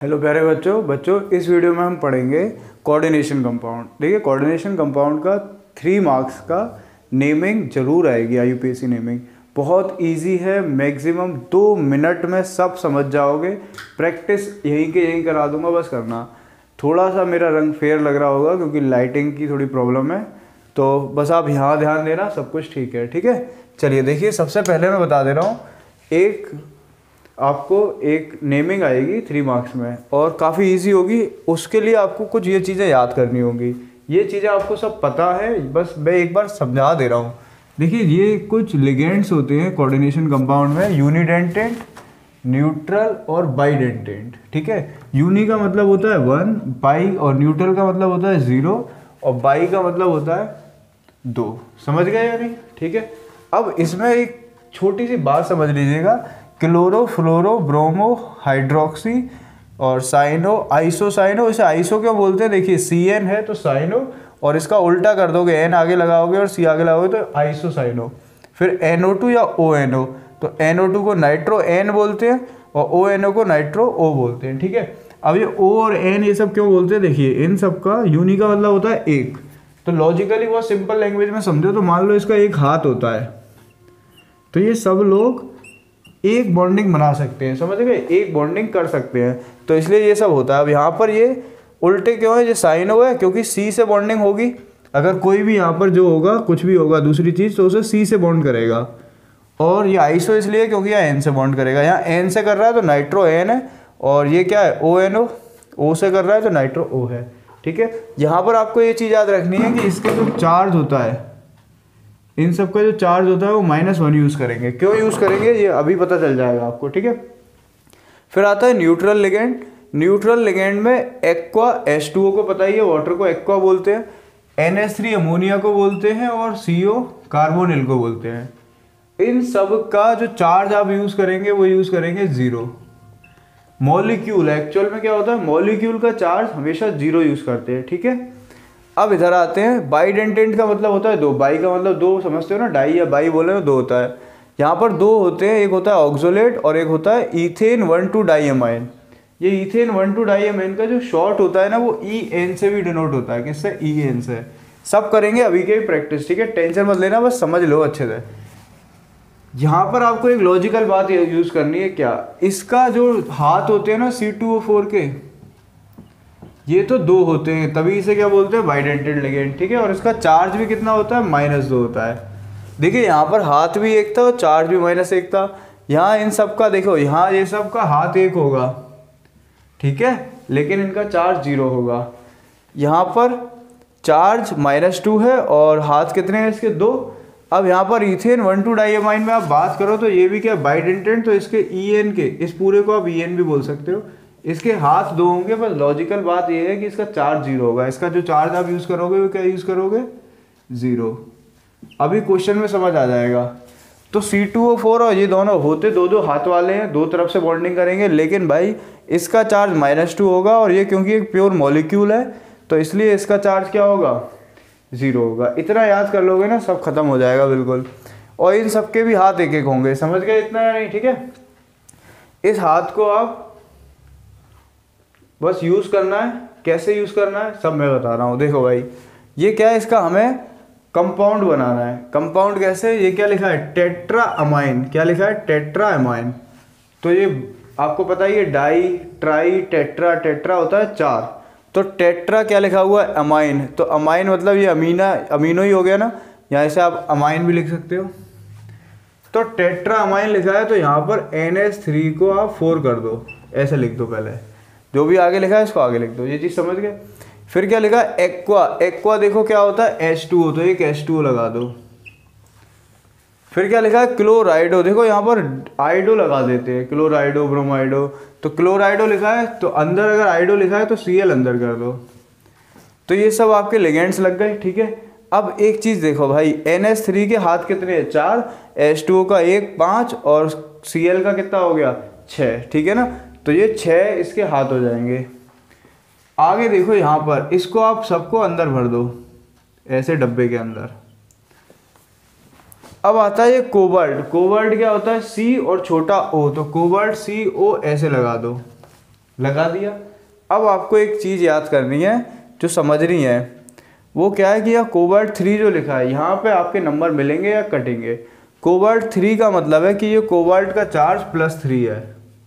Hello प्यारे बच्चों इस वीडियो में हम पढ़ेंगे कोऑर्डिनेशन कंपाउंड। देखिए कोऑर्डिनेशन कंपाउंड का 3 मार्क्स का नेमिंग जरूर आएगी। IUPAC नेमिंग बहुत इजी है, मैक्सिमम 2 मिनट में सब समझ जाओगे। प्रैक्टिस यहीं के यहीं करा दूंगा, बस करना। थोड़ा सा मेरा रंग फेयर लग रहा होगा क्योंकि लाइटिंग की थोड़ी प्रॉब्लम है, तो बस आप यहाँ ध्यान देना, सब कुछ ठीक है। ठीक है, चलिए देखिए, सबसे पहले मैं बता दे रहा हूँ, आपको एक नेमिंग आएगी 3 मार्क्स में और काफ़ी इजी होगी। उसके लिए आपको कुछ ये चीज़ें याद करनी होंगी। ये चीज़ें आपको सब पता है, बस मैं एक बार समझा दे रहा हूँ। देखिए ये कुछ लिगेंड्स होते हैं कोऑर्डिनेशन कंपाउंड में, यूनिडेंटेंट, न्यूट्रल और बाइडेंटेंट। ठीक है, यूनी का मतलब होता है 1, बाई और न्यूट्रल का मतलब होता है 0 और बाई का मतलब होता है 2। समझ गए या नहीं? ठीक है, अब इसमें एक छोटी सी बात समझ लीजिएगा। क्लोरो, फ्लोरो, ब्रोमो, हाइड्रोक्सी और साइनो, आइसो, साइनो। इसे आइसो क्यों बोलते हैं? देखिए CN है तो साइनो, और इसका उल्टा कर दोगे, N आगे लगाओगे और C आगे लगाओगे तो आइसो साइनो। फिर NO2 या ONO, तो NO2 को नाइट्रो N बोलते हैं और ONO को नाइट्रो O बोलते हैं। ठीक है, अब ये O और N ये सब क्यों बोलते हैं? देखिए इन सब का यूनि का मतलब होता है एक, तो लॉजिकली बहुत सिंपल लैंग्वेज में समझो तो मान लो इसका एक हाथ होता है, तो ये सब लोग एक बॉन्डिंग बना सकते हैं। समझ गए? एक बॉन्डिंग कर सकते हैं, तो इसलिए ये सब होता है। अब यहाँ पर ये उल्टे क्यों है? ये साइनो है क्योंकि C से बॉन्डिंग होगी। अगर कोई भी यहाँ पर जो होगा, कुछ भी होगा दूसरी चीज़, तो उसे C से बॉन्ड करेगा। और ये आइसो इसलिए क्योंकि यहाँ N से बॉन्ड करेगा। यहाँ N से कर रहा है तो नाइट्रो N है, और ये क्या है? ONO, O से कर रहा है तो नाइट्रो O है। ठीक है, यहाँ पर आपको ये चीज़ याद रखनी है कि इसके जो चार्ज होता है, इन सब का जो चार्ज होता है वो -1 यूज़ करेंगे। क्यों यूज़ करेंगे ये अभी पता चल जाएगा आपको। ठीक है, फिर आता है न्यूट्रल लिगेंड। न्यूट्रल लिगेंड में एक्वा, H2O को पता ही है, वाटर को एक्वा बोलते हैं, NH3 अमोनिया को बोलते हैं और CO कार्बोनिल को बोलते हैं। इन सब का जो चार्ज आप यूज़ करेंगे वो यूज़ करेंगे 0। मॉलिक्यूल एक्चुअल में क्या होता है? मॉलिक्यूल का चार्ज हमेशा 0 यूज़ करते हैं। ठीक है, अब इधर आते हैं, बाइडेंटेंट का मतलब होता है 2। बाई का मतलब 2 समझते हो ना, डाई या बाई बोले तो 2 होता है। यहाँ पर 2 होते हैं, एक होता है ऑक्सोलेट और एक होता है ईथेन 1,2 डाइअमाइन। ये ईथेन 1,2 डाइअमाइन का जो शॉर्ट होता है ना, वो EN से भी डिनोट होता है। किससे? EN से। सब करेंगे अभी के प्रैक्टिस। ठीक है, टेंशन मत लेना, बस समझ लो अच्छे से। यहाँ पर आपको एक लॉजिकल बात यूज करनी है। क्या? इसका जो हाथ होते हैं ना C2O4 के, ये तो 2 होते हैं, तभी इसे क्या बोलते हैं? Bidentate ligand. ठीक है, और इसका चार्ज भी कितना होता है? -2 होता है। देखिए यहाँ पर हाथ भी एक था और चार्ज भी -1 था। यहाँ इन सब का देखो, यहाँ ये सब का हाथ 1 होगा, ठीक है, लेकिन इनका चार्ज 0 होगा। यहाँ पर चार्ज -2 है और हाथ कितने हैं इसके? 2। अब यहाँ पर ईथेन 1,2 डाइअमाइन में आप बात करो तो ये भी क्या? बाइडेंटेड, तो इसके EN के, इस पूरे को आप EN भी बोल सकते हो। इसके हाथ 2 होंगे, बस लॉजिकल बात ये है कि इसका चार्ज 0 होगा। इसका जो चार्ज आप यूज़ करोगे वो क्या यूज़ करोगे? 0। अभी क्वेश्चन में समझ आ जाएगा। तो C2O4 और ये दोनों होते 2 हाथ वाले हैं, 2 तरफ से बॉन्डिंग करेंगे, लेकिन भाई इसका चार्ज -2 होगा और ये क्योंकि एक प्योर मॉलिक्यूल है तो इसलिए इसका चार्ज क्या होगा? 0 होगा। इतना याद कर लोगे ना, सब खत्म हो जाएगा बिल्कुल। और इन सबके भी हाथ 1-1 होंगे। समझ गए इतना या नहीं? ठीक है, इस हाथ को आप बस यूज़ करना है। कैसे यूज़ करना है सब मैं बता रहा हूँ। देखो भाई, ये क्या है? इसका हमें कंपाउंड बनाना है। कंपाउंड कैसे? ये क्या लिखा है? Tetra amine. क्या लिखा है? Tetra amine. तो ये आपको पता ही है, डाई, ट्राई, टेट्रा। टेट्रा होता है 4, तो टेट्रा क्या लिखा हुआ है? अमाइन। तो अमाइन मतलब ये अमीनो ही हो गया ना, यहाँ से आप अमाइन भी लिख सकते हो। तो टेट्रा अमाइन लिखा है तो यहाँ पर NH3 को आप 4 कर दो, ऐसे लिख दो। पहले जो भी आगे लिखा है इसको आगे लिख दो, ये चीज़ समझ गए। फिर क्या लिखा है? एक्वा। एक्वा देखो क्या होता है? H2O, तो एक H2O लगा दो। फिर क्या लिखा है? क्लोराइडो। देखो यहाँ पर आइडो लगा देते हैं, क्लोराइडो, ब्रोमाइडो। तो क्लोराइडो लिखा है तो अंदर अगर आइडो लिखा है तो Cl अंदर कर दो। तो ये सब आपके लिगेंड्स लग गए। ठीक है, अब एक चीज़ देखो भाई, NH3 के हाथ कितने हैं? 4, H2O का 1, 5 और Cl का कितना हो गया? 6। ठीक है ना, तो ये 6 इसके हाथ हो जाएंगे। आगे देखो यहाँ पर, इसको आप सबको अंदर भर दो ऐसे डब्बे के अंदर। अब आता है ये कोबाल्ट। कोबाल्ट क्या होता है? C और छोटा O, तो कोबाल्ट CO ऐसे लगा दो। लगा दिया। अब आपको एक चीज़ याद करनी है जो समझनी है, वो क्या है कि यह कोबाल्ट 3 जो लिखा है यहाँ पे आपके नंबर मिलेंगे या कटेंगे। कोबाल्ट 3 का मतलब है कि ये कोबाल्ट का चार्ज +3 है।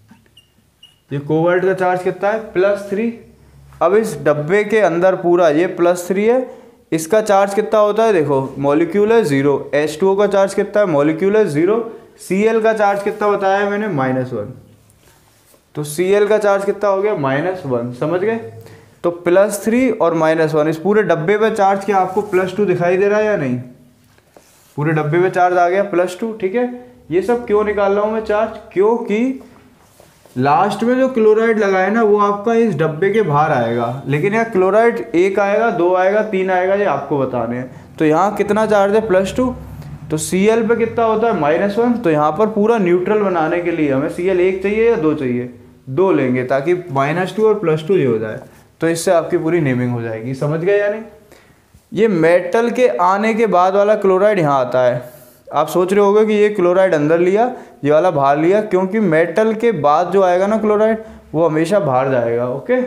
ये कोबाल्ट का चार्ज कितना है? +3। अब इस डब्बे के अंदर पूरा ये +3 है, इसका चार्ज कितना होता है देखो, मॉलिक्यूल है 0। H2O का चार्ज कितना है? मॉलिक्यूल है 0। Cl का चार्ज कितना बताया है मैंने? -1। तो Cl का चार्ज कितना हो गया? -1। समझ गए? तो +3 और -1, इस पूरे डब्बे पे चार्ज क्या आपको +2 दिखाई दे रहा है या नहीं? पूरे डब्बे पे चार्ज आ गया +2। ठीक है, ये सब क्यों निकाल रहा हूँ मैं चार्ज? क्योंकि लास्ट में जो क्लोराइड लगा है ना वो आपका इस डब्बे के बाहर आएगा, लेकिन यहाँ क्लोराइड 1 आएगा, 2 आएगा, 3 आएगा, ये आपको बताने हैं। तो यहाँ कितना चार्ज है? +2। तो Cl पे कितना होता है? -1। तो यहाँ पर पूरा न्यूट्रल बनाने के लिए हमें Cl 1 चाहिए या 2 चाहिए? 2 लेंगे, ताकि -2 और +2 ये हो जाए। तो इससे आपकी पूरी नेमिंग हो जाएगी। समझ गए या नहीं? ये मेटल के आने के बाद वाला क्लोराइड यहाँ आता है। आप सोच रहे होगे कि ये क्लोराइड अंदर लिया, ये वाला बाहर लिया, क्योंकि मेटल के बाद जो आएगा ना क्लोराइड वो हमेशा बाहर जाएगा। ओके,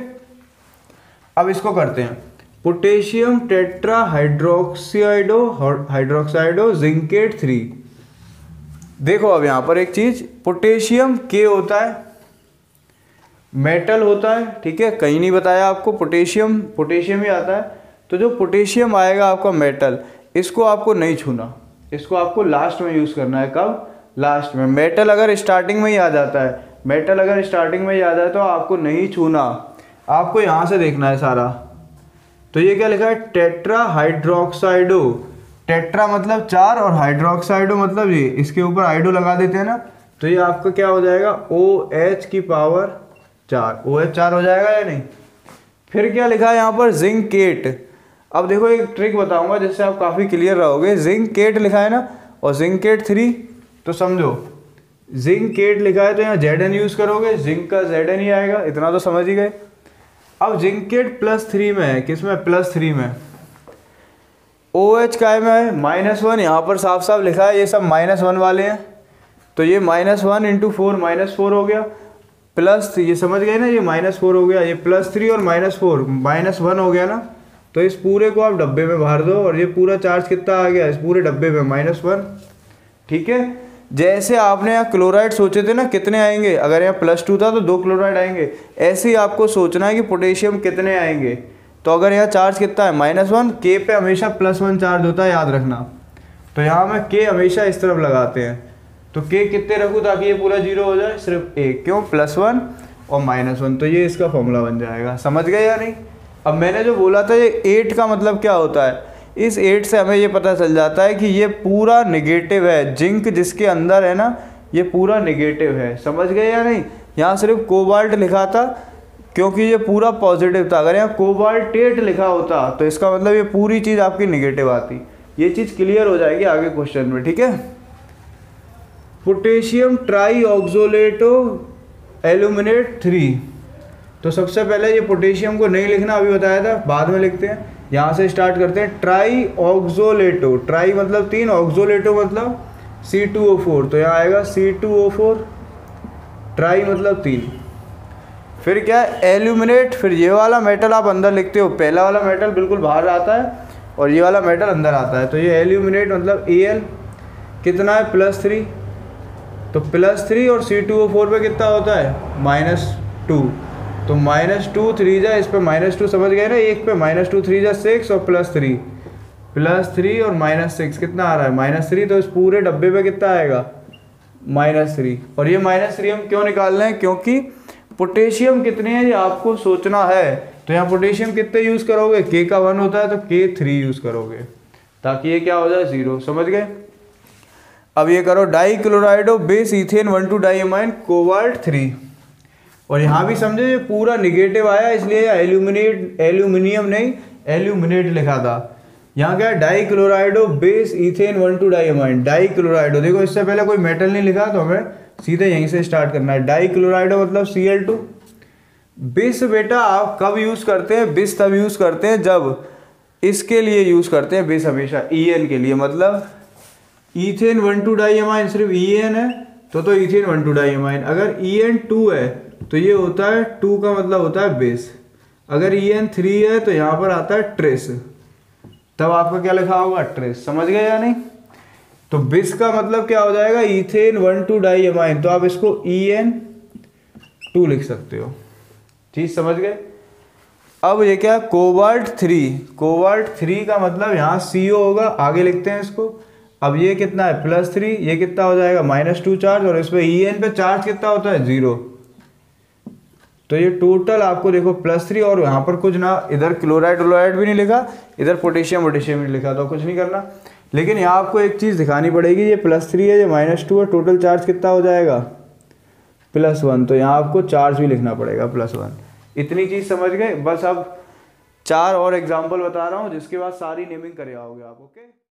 अब इसको करते हैं। Potassium tetra hydroxido zincate 3। देखो अब यहाँ पर एक चीज, पोटेशियम के होता है, मेटल होता है, ठीक है, कहीं नहीं बताया आपको, पोटेशियम ही आता है। तो जो पोटेशियम आएगा आपका मेटल, इसको आपको नहीं छूना, इसको आपको लास्ट में यूज़ करना है। कब? लास्ट में। मेटल अगर स्टार्टिंग में ही आ जाता है, मेटल अगर स्टार्टिंग में ही आ जाए तो आपको नहीं छूना, आपको यहाँ से देखना है सारा। तो ये क्या लिखा है? टेट्रा हाइड्रोक्साइडो। टेट्रा मतलब 4 और हाइड्रोक्साइडो मतलब ये, इसके ऊपर आइडो लगा देते हैं ना, तो ये आपका क्या हो जाएगा? OH की पावर 4, OH 4 हो जाएगा या नहीं? फिर क्या लिखा है यहाँ पर? जिंकेट। अब देखो एक ट्रिक बताऊंगा जिससे आप काफ़ी क्लियर रहोगे। जिंकेट लिखा है ना, और जिंकेट 3, तो समझो जिंकेट लिखा है तो यहाँ Zn यूज़ करोगे, जिंक का Zn ही आएगा, इतना तो समझ ही गए। अब जिंकेट +3 में है, किस में? +3 में। OH काय में है? -1, यहाँ पर साफ साफ लिखा है, ये सब -1 वाले हैं, तो ये -1 × 4 -4 हो गया, प्लस ये समझ गए ना, ये -4 हो गया, ये +3 और -4 -1 हो गया ना। तो इस पूरे को आप डब्बे में भर दो और ये पूरा चार्ज कितना आ गया इस पूरे डब्बे में? -1। ठीक है, जैसे आपने यहाँ क्लोराइड सोचे थे ना कितने आएंगे, अगर यहाँ +2 था तो 2 क्लोराइड आएंगे, ऐसे ही आपको सोचना है कि पोटेशियम कितने आएंगे। तो अगर यहाँ चार्ज कितना है? -1, के पे हमेशा +1 चार्ज होता है, याद रखना। तो यहाँ में के हमेशा इस तरफ लगाते हैं, तो के कितने रखूँ ताकि ये पूरा 0 हो जाए? सिर्फ 1। क्यों? +1 और -1, तो ये इसका फॉर्मूला बन जाएगा। समझ गए या नहीं? अब मैंने जो बोला था ये 8 का मतलब क्या होता है, इस 8 से हमें ये पता चल जाता है कि ये पूरा नेगेटिव है। जिंक जिसके अंदर है ना, ये पूरा नेगेटिव है। समझ गए या नहीं? यहाँ सिर्फ कोबाल्ट लिखा था क्योंकि ये पूरा पॉजिटिव था। अगर यहाँ कोबाल्टेट लिखा होता तो इसका मतलब ये पूरी चीज़ आपकी नेगेटिव आती। ये चीज़ क्लियर हो जाएगी आगे क्वेश्चन में। ठीक है, पोटेशियम ट्राई ऑक्सोलेटो एल्यूमिनेट 3। तो सबसे पहले ये पोटेशियम को नहीं लिखना, अभी बताया था, बाद में लिखते हैं। यहाँ से स्टार्ट करते हैं। ट्राई ऑक्सोलेटो, ट्राई मतलब 3, ऑक्सोलेटो मतलब C2O4, तो यहाँ आएगा C2O4, ट्राई मतलब 3। फिर क्या है? एल्यूमिनेट। फिर ये वाला मेटल आप अंदर लिखते हो, पहला वाला मेटल बिल्कुल बाहर आता है और ये वाला मेटल अंदर आता है, तो ये एल्यूमिनेट मतलब Al कितना है? +3। तो +3 और C2O4 पे कितना होता है? -2। तो -2 3 जा, इस पे -2 समझ गए ना, एक पे -2 3 जा 6 और +3 और -6 कितना आ रहा है? -3। तो इस पूरे डब्बे पे कितना आएगा? -3। और ये -3 हम क्यों निकाल रहे हैं? क्योंकि पोटेशियम कितने हैं ये आपको सोचना है। तो यहाँ पोटेशियम कितने यूज़ करोगे? के का 1 होता है तो के 3 यूज़ करोगे ताकि ये क्या हो जाए? 0। समझ गए? अब ये करो, di chlorido bis ethane 1,2 diamine cobalt 3। और यहाँ भी समझे ये पूरा निगेटिव आया, इसलिए एल्यूमिनियम नहीं एल्यूमिनेट लिखा था। यहाँ क्या है? Di chlorido bis ethane 1,2 diamine. Di chlorido, देखो इससे पहले कोई मेटल नहीं लिखा तो हमें सीधे यहीं से स्टार्ट करना है। डाई क्लोराइडो मतलब Cl2। बिस बेटा आप कब यूज़ करते हैं? बिस तब यूज़ करते हैं जब इसके लिए यूज़ करते हैं बिस हमेशा, En के लिए। मतलब इथेन 1,2 डाइअमाइन सिर्फ En है तो इथेन 1,2 डाइअमाइन। अगर En 2 है तो ये होता है 2 का मतलब होता है बेस। अगर EN 3 है तो यहाँ पर आता है ट्रेस, तब आपका क्या लिखा होगा ट्रेस। समझ गए या नहीं? तो बिस का मतलब क्या हो जाएगा इथेन 1,2 डाइअमाइन, तो आप इसको EN2 लिख सकते हो। चीज समझ गए? अब ये क्या कोबाल्ट 3, कोबाल्ट 3 का मतलब यहाँ CO होगा, आगे लिखते हैं इसको। अब ये कितना है +3, ये कितना हो जाएगा -2 चार्ज, और इस पे EN पे चार्ज कितना होता है 0। तो ये टोटल आपको देखो +3, और यहाँ पर कुछ ना, इधर क्लोराइड व्लोराइड भी नहीं लिखा, इधर पोटेशियम वोटेशियम नहीं लिखा, तो कुछ नहीं करना। लेकिन यहाँ आपको एक चीज़ दिखानी पड़ेगी, ये +3 है, ये -2 है, टोटल चार्ज कितना हो जाएगा +1, तो यहाँ आपको चार्ज भी लिखना पड़ेगा +1। इतनी चीज़ समझ गए? बस अब 4 और एग्जाम्पल बता रहा हूँ, जिसके बाद सारी नेमिंग कर आओगे आप। ओके।